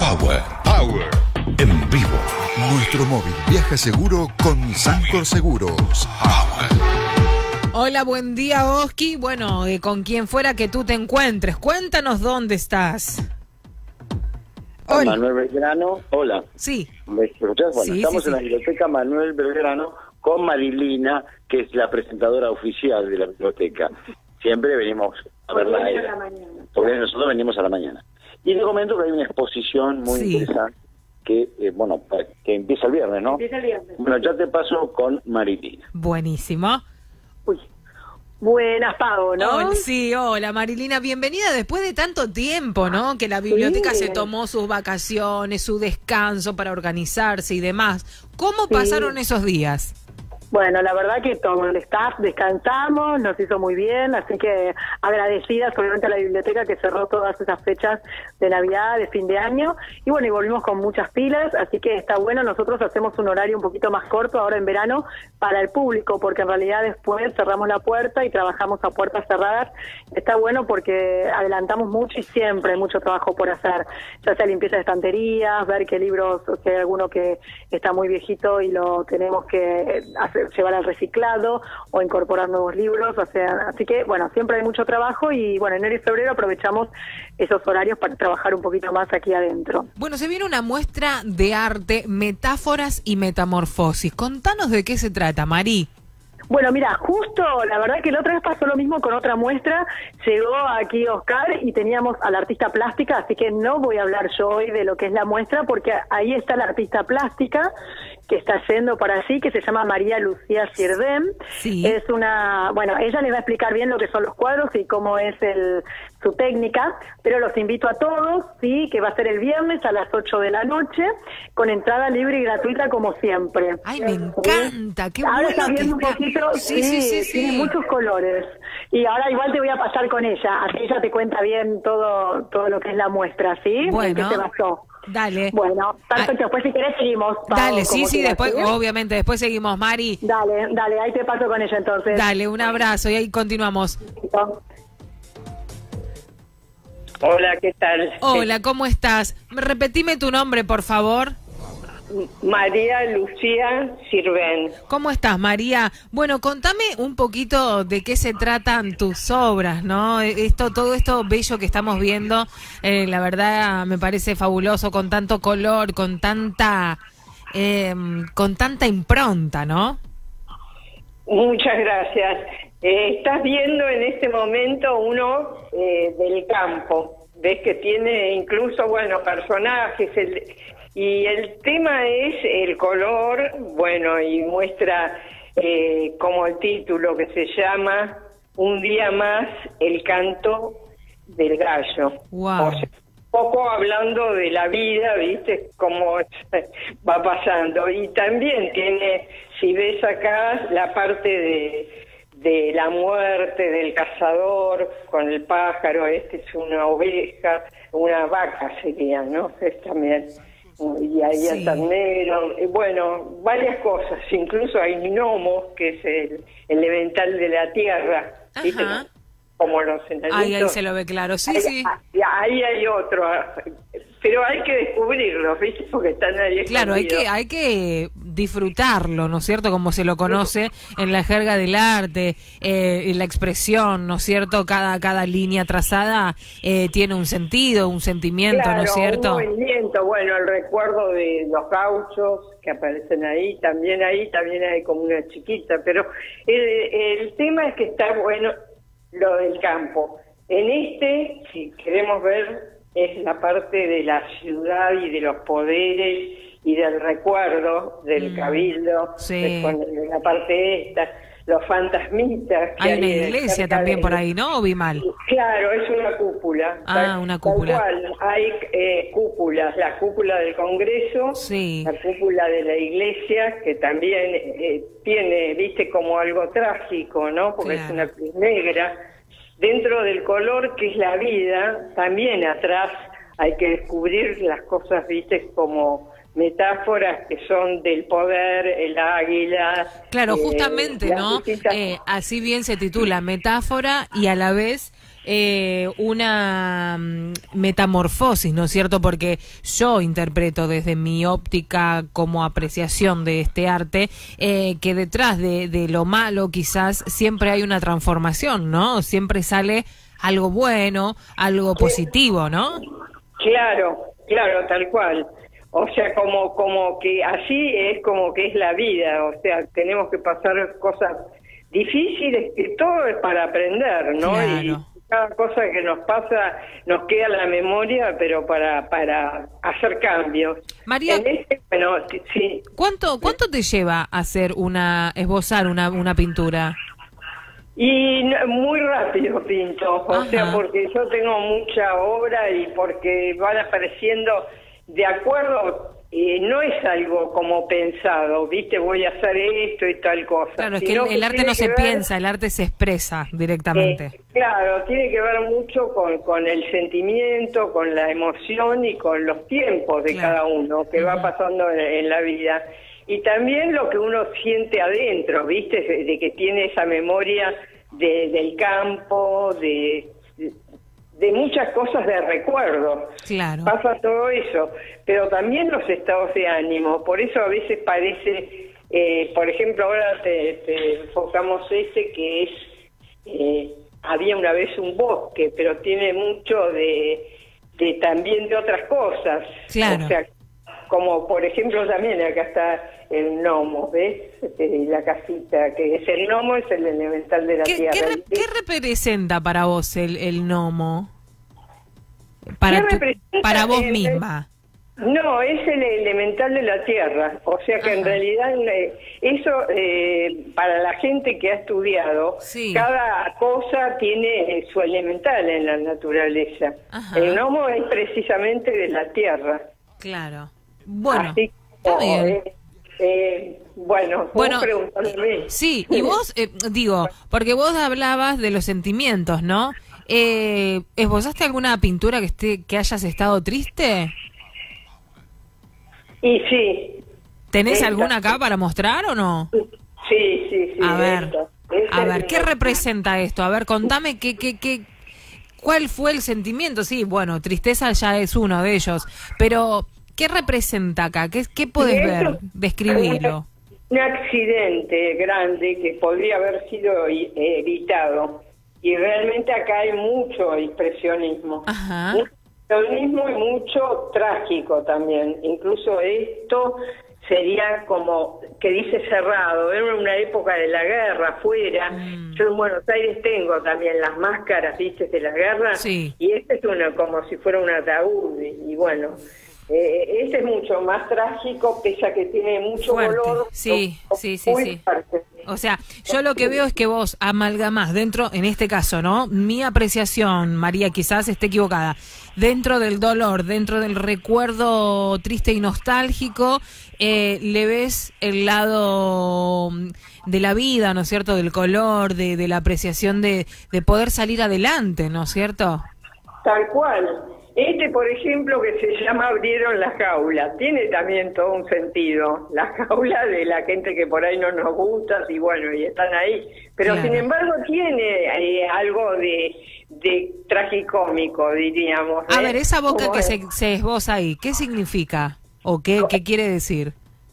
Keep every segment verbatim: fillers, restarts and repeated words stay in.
Power. Power. En vivo. Nuestro móvil viaja seguro con Sancor Seguros. Power. Hola, buen día, Oski. Bueno, eh, con quien fuera que tú te encuentres, cuéntanos dónde estás. Hola. Manuel Belgrano, hola. Sí. ¿Me escuchás? Bueno, sí, estamos sí, en sí. la biblioteca Manuel Belgrano con Marilina, que es la presentadora oficial de la biblioteca. Siempre venimos a verla a ella, porque nosotros venimos a la mañana. Y te comento que hay una exposición muy Sí. interesante que, eh, bueno, que empieza el viernes, ¿no? Empieza el viernes. Bueno, ya te paso con Marilina. Buenísimo. Uy. Buenas, Pau, ¿no? Hola, sí, hola Marilina, bienvenida después de tanto tiempo, ¿no? Que la biblioteca Sí. se tomó sus vacaciones, su descanso para organizarse y demás. ¿Cómo Sí. pasaron esos días? Bueno, la verdad que todo el staff descansamos, nos hizo muy bien, así que agradecidas obviamente a la biblioteca que cerró todas esas fechas de Navidad, de fin de año, y bueno, y volvimos con muchas pilas, así que está bueno. Nosotros hacemos un horario un poquito más corto ahora en verano para el público, porque en realidad después cerramos la puerta y trabajamos a puertas cerradas. Está bueno porque adelantamos mucho y siempre hay mucho trabajo por hacer, ya sea limpieza de estanterías, ver qué libros, o si hay alguno que está muy viejito y lo tenemos que hacer, llevar al reciclado o incorporar nuevos libros, o sea, así que bueno, siempre hay mucho trabajo y bueno, enero y febrero aprovechamos esos horarios para trabajar un poquito más aquí adentro. Bueno, se viene una muestra de arte, metáforas y metamorfosis. Contanos de qué se trata, Mari. Bueno, mira, justo, la verdad que la otra vez pasó lo mismo con otra muestra, llegó aquí Oscar y teníamos a la artista plástica, así que no voy a hablar yo hoy de lo que es la muestra, porque ahí está la artista plástica que está yendo para allí, que se llama María Lucía Sirdem. Sí. Es una, bueno, ella les va a explicar bien lo que son los cuadros y cómo es el su técnica, pero los invito a todos, sí, que va a ser el viernes a las ocho de la noche, con entrada libre y gratuita como siempre. Ay, me encanta, qué Ahora bueno está que viendo un está. poquito, Sí, sí, sí, sí. tiene muchos colores. Y ahora igual te voy a pasar con ella, así ella te cuenta bien todo todo lo que es la muestra, ¿sí? Bueno. ¿En qué se basó? Dale. Bueno, perfecto, después si querés seguimos. Pau, Dale, sí, como sí, quieras, después, ¿sí? obviamente, después seguimos, Mari. Dale, dale, ahí te paso con ella entonces. Dale, un abrazo y ahí continuamos. Hola, ¿qué tal? Hola, ¿cómo estás? Repetime tu nombre, por favor. María Lucía Sirven. ¿Cómo estás, María? Bueno, contame un poquito de qué se tratan tus obras, ¿no? Esto, todo esto bello que estamos viendo, eh, la verdad me parece fabuloso, con tanto color, con tanta, eh, con tanta impronta, ¿no? Muchas gracias. Eh, estás viendo en este momento uno eh, del campo. Ves que tiene incluso, bueno, personajes. El, y el tema es el color, bueno, y muestra eh, como el título que se llama Un día más, el canto del gallo. Wow. O sea, poco hablando de la vida, ¿viste? Cómo va pasando. Y también tiene, si ves acá, la parte de, de la muerte del cazador con el pájaro. Este es una oveja, una vaca sería, ¿no? Es también. Y ahí Sí. el ternero. Bueno, varias cosas. Incluso hay gnomos, que es el elemental de la tierra. ¿Viste? Ajá. Como los enanitos. Ahí, ahí se lo ve claro, sí, ahí, sí. Ahí hay otro, pero hay que descubrirlos, ¿viste? Porque están ahí Claro, hay que, escondidos. hay que disfrutarlo, ¿no es cierto? Como se lo conoce en la jerga del arte, eh, en la expresión, ¿no es cierto? Cada, cada línea trazada eh, tiene un sentido, un sentimiento, Claro, ¿no es cierto? un movimiento, bueno, el recuerdo de los gauchos que aparecen ahí, también ahí, también hay como una chiquita, pero el, el tema es que está bueno lo del campo. En este, si queremos ver, es la parte de la ciudad y de los poderes y del recuerdo del Mm, cabildo, sí. es con la parte esta, los fantasmitas. que Hay una en- iglesia cerca también de- por ahí, ¿no? ¿O vi mal? Claro, es una cúpula. Ah, Tal- una tal cúpula. cual. Hay eh, cúpulas, la cúpula del Congreso, Sí. la cúpula de la iglesia, que también eh, tiene, viste, como algo trágico, ¿no? Porque Claro. es una cruz negra. Dentro del color que es la vida, también atrás hay que descubrir las cosas, viste, como metáforas que son del poder, el águila. Claro, eh, justamente, las ¿no? distintas- Eh, así bien se titula, metáfora y a la vez eh, una mm, metamorfosis, ¿no es cierto? Porque yo interpreto desde mi óptica como apreciación de este arte, eh, que detrás de, de lo malo quizás siempre hay una transformación, ¿no? Siempre sale algo bueno, algo positivo, ¿no? Claro, claro, tal cual. O sea, como como que así es como que es la vida, o sea, tenemos que pasar cosas difíciles, que todo es para aprender, ¿no? Claro. Y cada cosa que nos pasa nos queda en la memoria, pero para para hacer cambios. María, En este, bueno, sí. ¿cuánto cuánto te lleva hacer una, esbozar una, una pintura? Y no, muy rápido pinto, o Ajá. sea, porque yo tengo mucha obra y porque van apareciendo de acuerdo, eh, no es algo como pensado, ¿viste? Voy a hacer esto y tal cosa. Claro, es que sino el, el arte tiene no se que ver, piensa, el arte se expresa directamente. eh, claro, tiene que ver mucho con, con el sentimiento, con la emoción y con los tiempos de Claro. cada uno que Ujú. va pasando en, en la vida. Y también lo que uno siente adentro, ¿viste? De, de que tiene esa memoria de, del campo, de, de, de muchas cosas de recuerdo. Claro. Pasa todo eso, pero también los estados de ánimo. Por eso a veces parece, eh, por ejemplo, ahora te, te enfocamos este que es, eh, había una vez un bosque, pero tiene mucho de, de también de otras cosas. Claro. O sea, como por ejemplo también acá está el gnomo, ¿ves? Eh, la casita, que es el gnomo, es el elemental de la ¿Qué, tierra. qué, re- qué representa para vos el, el gnomo? Para, ¿Qué tu- representa para vos el- misma. No, es el elemental de la tierra, o sea que Ajá. en realidad eh, eso eh, para la gente que ha estudiado, Sí. cada cosa tiene eh, su elemental en la naturaleza. Ajá. El gnomo es precisamente de la tierra. Claro. Bueno, Así está como, bien. eh, eh, bueno, Bueno, vos preguntame a mí. sí, y vos, eh, digo, porque vos hablabas de los sentimientos, ¿no? Eh, ¿Esbozaste alguna pintura que esté que hayas estado triste? Y sí. ¿Tenés Esta. alguna acá para mostrar o no? Sí, sí, sí. A ver, esta. Esta a es ver, mi- ¿qué representa esto? A ver, contame qué, qué, qué, cuál fue el sentimiento. Sí, bueno, tristeza ya es uno de ellos, pero ¿qué representa acá? ¿Qué, qué podés Esto- ver? Describirlo. Un accidente grande que podría haber sido i- evitado. Y realmente acá hay mucho expresionismo. Ajá. Mucho expresionismo y mucho trágico también. Incluso esto sería como que dice cerrado. Era una época de la guerra afuera. Mm. Yo en Buenos Aires tengo también las máscaras, ¿viste? De la guerra. Sí. Y este es una, como si fuera un ataúd. Y, y bueno, eh, este es mucho más trágico, pese a que tiene mucho Fuerte. color. Sí, pero sí, sí, muy sí. fuerte. O sea, yo lo que veo es que vos amalgamás dentro, en este caso, ¿no? Mi apreciación, María, quizás esté equivocada, dentro del dolor, dentro del recuerdo triste y nostálgico, eh, le ves el lado de la vida, ¿no es cierto? Del color, de, de la apreciación de, de poder salir adelante, ¿no es cierto? Tal cual. Este, por ejemplo, que se llama Abrieron la jaula, tiene también todo un sentido. La jaula de la gente que por ahí no nos gusta, y bueno, y están ahí. Pero Claro. sin embargo tiene eh, algo de, de tragicómico, diríamos. A ¿eh? ver, esa boca Como que es. se, se esboza ahí, ¿qué significa? ¿O qué, qué quiere decir?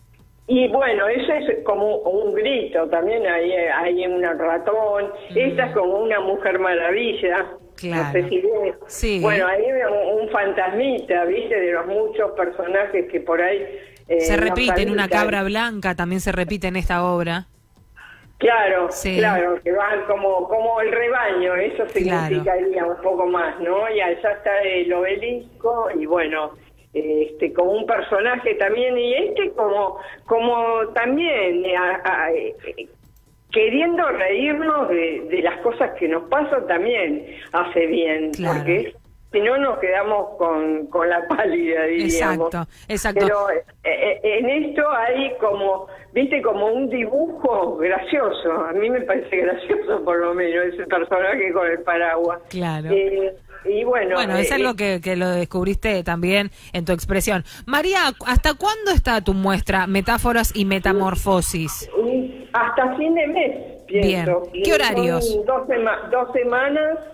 Y bueno, eso es como un grito, también hay, hay un ratón, Mm. esta es como una mujer maravilla, Claro. no sé si ves. Sí. Bueno, hay un, un fantasmita, viste, de los muchos personajes que por ahí... eh, Se nos repite en una habitan. cabra blanca, también se repite en esta obra. Claro, Sí. claro, que van como como el rebaño, eso significaría un poco más, ¿no? Y allá está el obelisco y bueno... este como un personaje también y este como como también eh, a- a- eh, queriendo reírnos de, de las cosas que nos pasan también hace bien, Claro. porque si no nos quedamos con, con la pálida, diríamos. Exacto, exacto. Pero eh, eh, en esto hay como, viste, como un dibujo gracioso, a mí me parece gracioso por lo menos, ese personaje con el paraguas. Claro. Eh, y bueno, Bueno, es eh, algo que, que lo descubriste también en tu expresión. María, ¿hasta cuándo está tu muestra Metáforas y Metamorfosis? Y hasta fin de mes, pienso. Bien. ¿Qué horarios? Son dos, sema- dos semanas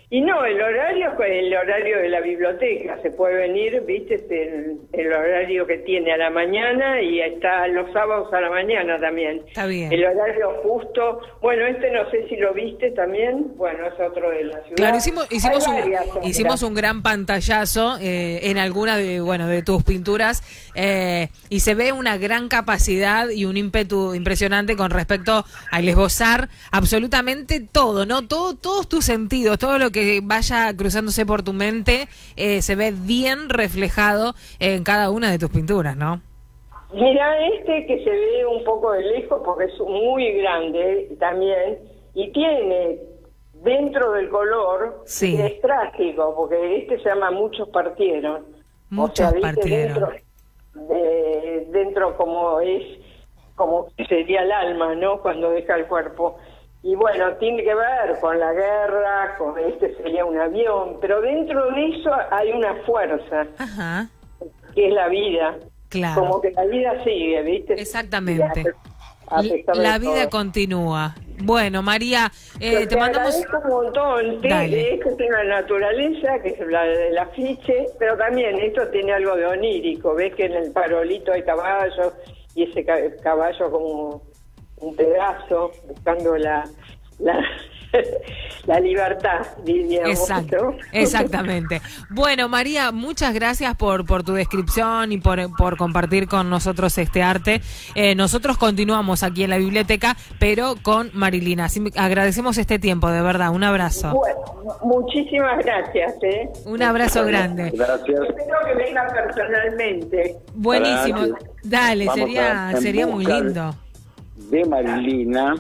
Y no, el horario es el horario de la biblioteca, se puede venir, viste, es el, el horario que tiene a la mañana y está los sábados a la mañana también. Está bien. El horario justo, bueno, este no sé si lo viste también, bueno, es otro de la ciudad. Claro, hicimos, hicimos, un, varias, hicimos un gran pantallazo eh, en alguna de, bueno, de tus pinturas eh, y se ve una gran capacidad y un ímpetu impresionante con respecto al esbozar absolutamente todo, ¿no? Todo, todos tus sentidos, todo lo que que vaya cruzándose por tu mente eh, se ve bien reflejado en cada una de tus pinturas, ¿no? Mira este que se ve un poco de lejos porque es muy grande también y tiene dentro del color, sí. Es trágico porque este se llama Muchos partieron. Muchos o sea, partieron. Dentro, de, dentro como es, como sería el alma, ¿no? Cuando deja el cuerpo. Y bueno, tiene que ver con la guerra, con este sería un avión, pero dentro de eso hay una fuerza, Ajá. que es la vida. Claro. Como que la vida sigue, ¿viste? Exactamente. A pesar de La vida todo. continúa. Bueno, María, eh, Yo te, te mandamos... agradezco un montón. Te- Dale. Esto tiene la naturaleza, que es la del afiche, pero también esto tiene algo de onírico. Ves que en el farolito hay caballos y ese ca- caballo como un pedazo buscando la la, la libertad, diríamos. Exacto, ¿no? exactamente. Bueno, María, muchas gracias por por tu descripción y por, por compartir con nosotros este arte. Eh, nosotros continuamos aquí en la biblioteca, pero con Marilina. Así agradecemos este tiempo, de verdad. Un abrazo. Bueno, muchísimas gracias. ¿eh? Un abrazo grande. Gracias. Espero que venga personalmente. Buenísimo. Gracias. Dale, Vamos sería a- en sería muy busca lindo. De Marilina,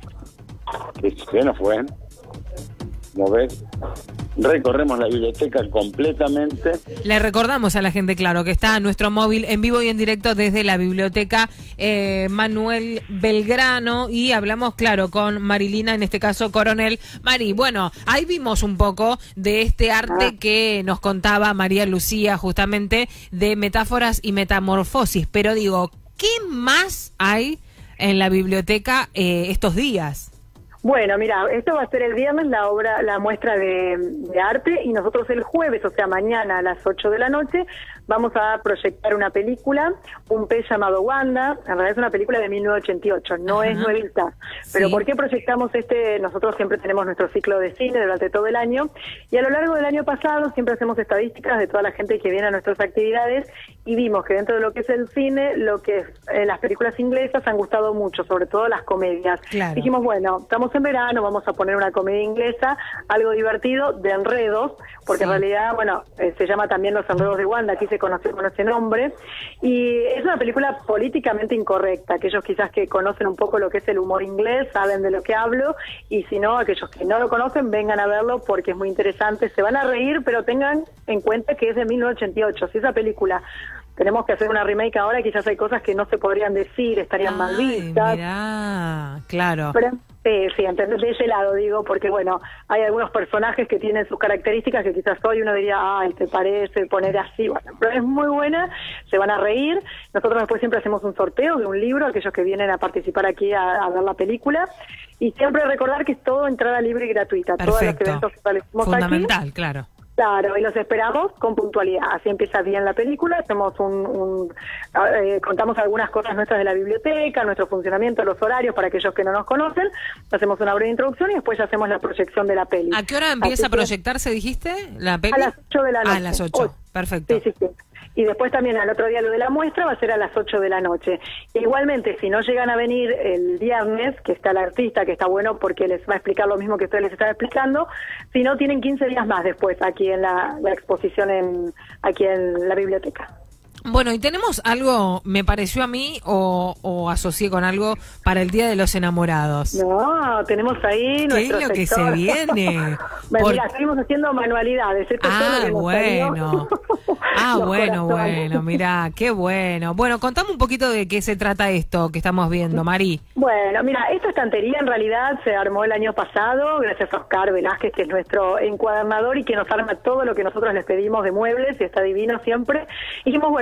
que se nos fue, ¿no ves? Recorremos la biblioteca completamente. Le recordamos a la gente, claro, que está nuestro móvil en vivo y en directo desde la biblioteca eh, Manuel Belgrano y hablamos, claro, con Marilina, en este caso Coronel. Mari, bueno, ahí vimos un poco de este arte que nos contaba María Lucía, justamente, de metáforas y metamorfosis, pero digo, ¿qué más hay en la biblioteca eh, estos días? Bueno, mira, esto va a ser el viernes la obra, la muestra de, de arte y nosotros el jueves, o sea, mañana a las ocho de la noche, vamos a proyectar una película, Un pez llamado Wanda. En realidad es una película de mil novecientos ochenta y ocho, no Ajá. es nuevita. Pero Sí. ¿por qué proyectamos este? Nosotros siempre tenemos nuestro ciclo de cine durante todo el año y a lo largo del año pasado siempre hacemos estadísticas de toda la gente que viene a nuestras actividades y vimos que dentro de lo que es el cine, lo que es eh, las películas inglesas han gustado mucho, sobre todo las comedias. Claro. Dijimos, bueno, estamos en verano, vamos a poner una comedia inglesa, algo divertido, de enredos, porque Sí. en realidad, bueno, eh, se llama también Los enredos de Wanda, aquí se conoce con ese nombre, y es una película políticamente incorrecta. Aquellos quizás que conocen un poco lo que es el humor inglés, saben de lo que hablo, y si no, aquellos que no lo conocen, vengan a verlo porque es muy interesante, se van a reír, pero tengan en cuenta que es de mil novecientos ochenta y ocho. Si esa película tenemos que hacer una remake ahora, quizás hay cosas que no se podrían decir, estarían mal Ay, vistas. mirá, claro. Pero, sí, sí, entonces de ese lado digo, porque bueno, hay algunos personajes que tienen sus características que quizás hoy uno diría, ay, te parece poner así, bueno, pero es muy buena, se van a reír. Nosotros después siempre hacemos un sorteo de un libro, aquellos que vienen a participar aquí a, a ver la película, y siempre recordar que es todo entrada libre y gratuita. Todos los Perfecto. eventos que realizamos Fundamental, aquí, claro. claro, y los esperamos con puntualidad. Así empieza bien la película, hacemos un, un eh, contamos algunas cosas nuestras de la biblioteca, nuestro funcionamiento, los horarios para aquellos que no nos conocen, hacemos una breve introducción y después ya hacemos la proyección de la peli. ¿A qué hora empieza Así a que- proyectarse, dijiste, la peli? A las ocho de la noche. A las ocho, Ocho. perfecto. Sí, sí, sí. Y después también al otro día lo de la muestra va a ser a las ocho de la noche. Igualmente, si no llegan a venir el viernes, que está el artista, que está bueno porque les va a explicar lo mismo que ustedes les están explicando, si no, tienen quince días más después aquí en la, la exposición en aquí en la biblioteca. Bueno, y tenemos algo, me pareció a mí, o, o asocié con algo para el Día de los Enamorados. No, tenemos ahí ¿Qué es nuestro lo que sector. se viene? Bueno, Por- mira, seguimos haciendo manualidades. Esto es todo lo Ah, que nos bueno. salió. Ah, Los bueno, corazones. bueno, mirá, qué bueno. Bueno, contame un poquito de qué se trata esto que estamos viendo, Mari. Bueno, mira, esta estantería en realidad se armó el año pasado gracias a Oscar Velázquez, que es nuestro encuadernador y que nos arma todo lo que nosotros les pedimos de muebles y está divino siempre. Y dijimos, bueno,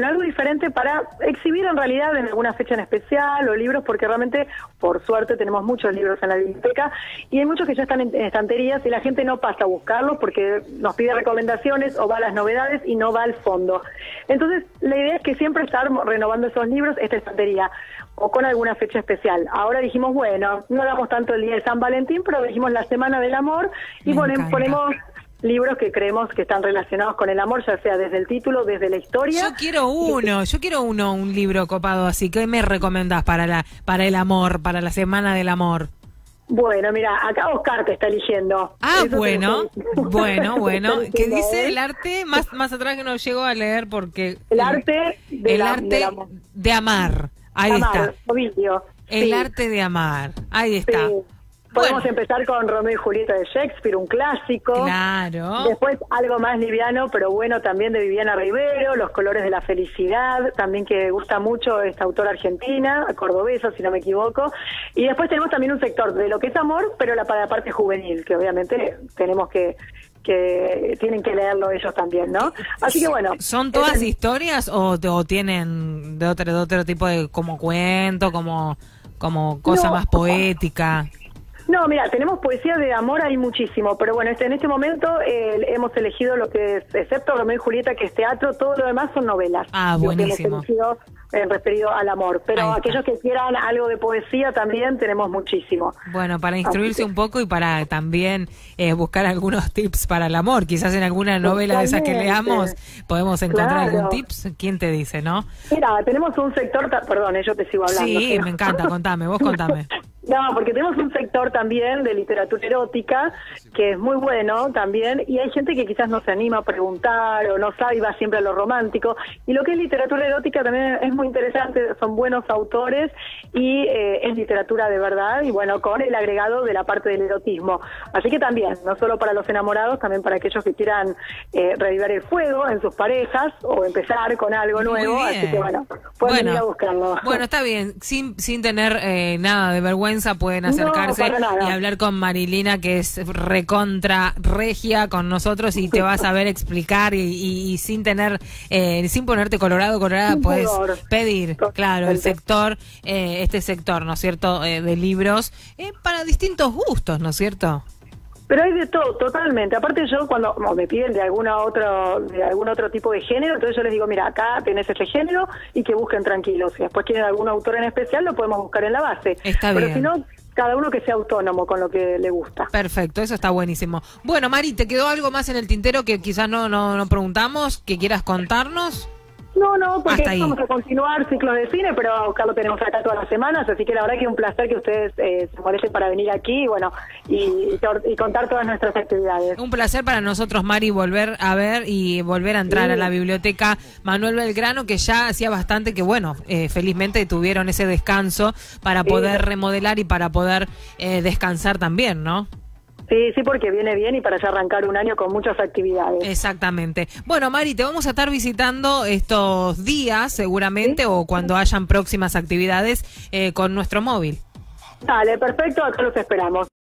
bueno, algo diferente para exhibir en realidad en alguna fecha en especial o libros, porque realmente, por suerte, tenemos muchos libros en la biblioteca y hay muchos que ya están en, en estanterías y la gente no pasa a buscarlos porque nos pide recomendaciones o va a las novedades y no va al fondo. Entonces, la idea es que siempre estar renovando esos libros, esta estantería, o con alguna fecha especial. Ahora dijimos, bueno, no damos tanto el día de San Valentín, pero dijimos la Semana del Amor y ponem, ponemos libros que creemos que están relacionados con el amor, ya sea desde el título, desde la historia. Yo quiero uno, yo quiero uno, un libro copado así. ¿Qué me recomendás para la para el amor, para la Semana del Amor? Bueno, mira, acá Oscar te está eligiendo. Ah, Eso bueno, bueno, bueno. ¿Qué dice ¿eh? el arte? Más más atrás que no llego a leer porque... El arte, de el la, arte amor. de amar. Ahí Amar, está. Ovidio. El Sí. arte de amar. Ahí está. Sí. Podemos Bueno. empezar con Romeo y Julieta de Shakespeare, un clásico. Claro. Después algo más liviano, pero bueno, también de Viviana Rivero, Los colores de la felicidad, también que gusta mucho esta autora argentina, cordobesa, si no me equivoco. Y después tenemos también un sector de lo que es amor, pero la, para la parte juvenil, que obviamente tenemos que que tienen que leerlo ellos también, ¿no? Así que bueno. ¿Son todas es, historias o, o tienen de otro, de otro tipo de como cuento, como, como cosa No. más poética? No, mira, tenemos poesía de amor, hay muchísimo, pero bueno, este, en este momento eh, hemos elegido lo que es, excepto Romeo y Julieta, que es teatro, todo lo demás son novelas. Ah, Lo que buenísimo. hemos elegido eh, referido al amor, pero Ahí está. aquellos que quieran algo de poesía también tenemos muchísimo. Bueno, para instruirse Así que- un poco y para también eh, buscar algunos tips para el amor. Quizás en alguna novela de esas que Totalmente. leamos podemos encontrar Claro. algún tips. ¿Quién te dice, no? Mira, tenemos un sector, ta- perdón, eh, yo te sigo hablando. Sí, pero- me encanta, contame, vos contame. No, porque tenemos un sector también de literatura erótica que es muy bueno también y hay gente que quizás no se anima a preguntar o no sabe y va siempre a lo romántico. Y lo que es literatura erótica también es muy interesante, son buenos autores y eh, es literatura de verdad y bueno, con el agregado de la parte del erotismo. Así que también, no solo para los enamorados, también para aquellos que quieran eh, revivar el fuego en sus parejas o empezar con algo Muy nuevo. bien. Así que bueno, pueden Bueno, ir a buscarlo. Bueno, está bien, sin, sin tener eh, nada de vergüenza pueden No, acercarse para nada. y hablar con Marilina, que es recontra regia con nosotros y te va a saber explicar y, y- y sin tener, eh, sin ponerte colorado, colorada, Sin puedes pudor. pedir, claro, el Totalmente. sector, eh, este sector, ¿no es cierto?, eh, de libros eh, para distintos gustos, ¿no es cierto? Pero hay de todo, totalmente. Aparte yo cuando o me piden de alguna otro, de algún otro tipo de género, entonces yo les digo, mira, acá tenés este género y que busquen tranquilos. Si después quieren algún autor en especial, lo podemos buscar en la base. Está Pero bien. si no, cada uno que sea autónomo con lo que le gusta. Perfecto, eso está buenísimo. Bueno, Mari, ¿te quedó algo más en el tintero que quizás no, no, no preguntamos, que quieras contarnos? No, no, porque Hasta ahí. vamos a continuar ciclos de cine, pero acá lo tenemos acá todas las semanas, así que la verdad que es un placer que ustedes eh, se molesten para venir aquí y bueno, y, y, tor- y contar todas nuestras actividades. Un placer para nosotros, Mari, volver a ver y volver a entrar Sí. a la biblioteca Manuel Belgrano, que ya hacía bastante que, bueno, eh, felizmente tuvieron ese descanso para Sí. poder remodelar y para poder eh, descansar también, ¿no? Sí, sí, porque viene bien y para ya arrancar un año con muchas actividades. Exactamente. Bueno, Mari, te vamos a estar visitando estos días, seguramente, o cuando hayan próximas actividades eh, con nuestro móvil. Dale, perfecto, acá los esperamos.